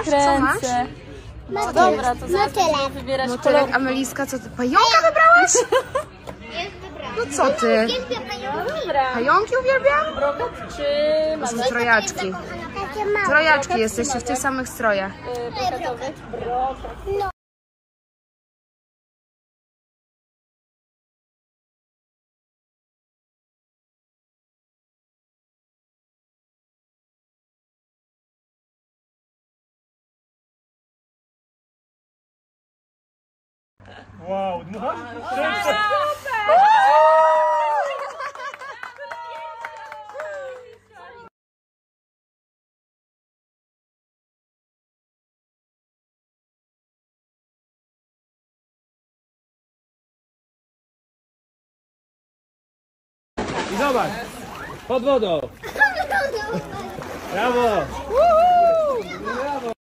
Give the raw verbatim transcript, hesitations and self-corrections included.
kręcę. No dobra, to zaraz będziemy wybierać Motylek, kolor. Ameliska, co ty? Pająka wybrałaś? No co ty? Dobra. Pająki uwielbiam? Brokat czy To są mazek? trojaczki. Trojaczki jesteście w tych samych strojach. Yy, brokatowy. Brokat. Wow, no. I zobacz, pod wodą. Brawo.